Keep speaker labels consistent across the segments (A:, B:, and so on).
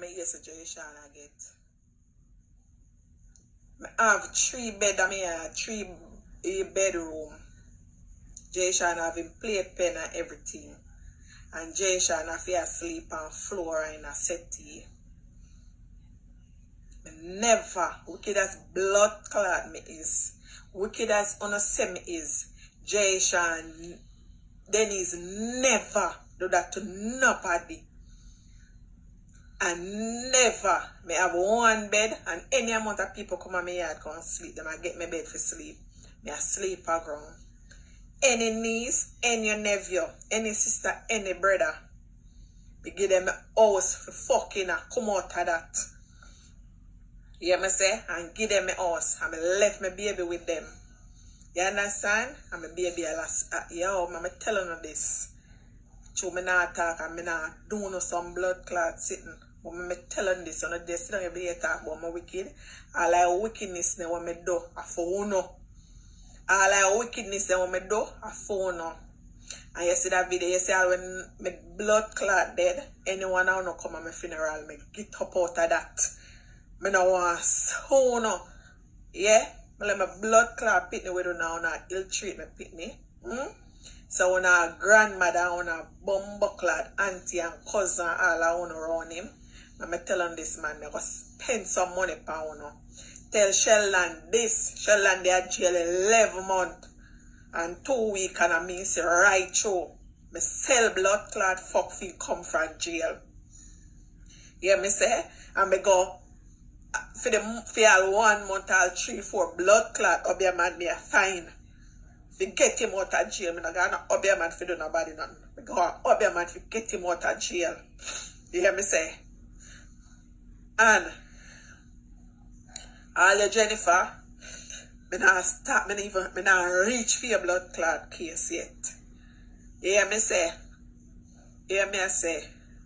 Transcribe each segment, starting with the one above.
A: me EasyJ I get. I have 3 bed in my 3 bedroom. J&view have him playpen and everything. And J&view have to sleep on floor in a settee. Never, wicked as blood clot me is, wicked as say me is, J&view Dennis never do that to nobody. And never me have 1 bed and any amount of people come on my yard come and sleep. Them I get my bed for sleep. Me I sleep on ground. Any niece, any nephew, any sister, any brother. Me give them a house for fucking come out of that. You hear me say? And give them a house. And me left my baby with them. You understand? And my baby yo, I'm telling you this. So me not talk and me not do no some blood clot sitting. But me telling this, you know, they sit down every day talk about my wicked. All like wickedness now what me do, I for no. All like wickedness now what me do, I for no. And you see that video, you see how when my blood clot dead, anyone now no come at my funeral, me get up out of that. Me no want so no. Yeah? Me let my blood clot pitney with you now, not ill treat me pitney. So when our grandmother, when our bumbucklad auntie and cousin all around around him, I'm telling this man, I go spend some money for you. Tell Sheldon this. Sheldon they are jail 11 months and 2 weeks and I mean say right through. Me sell blood clot fuck feel come from jail. Yeah, me say? And me go for all 1 month, all 3-4 blood clot, or be a man me a fine. To get him out of jail, I'm not going to obey a man for do nobody nothing. I go obey a man to get him out of jail. You hear me say? And all your Jennifer, me not reach for your blood clot case yet. You hear me say? You hear me say?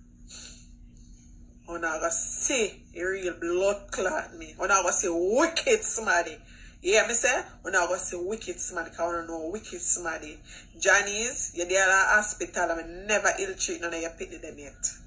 A: I'm not going to see a real blood clot me. I'm not going to see wicked somebody. You hear me say? We're not going to say wicked somebody because I don't know wicked somebody. Johnny's, you're there at the hospital and I never ill treat none of your pity them yet.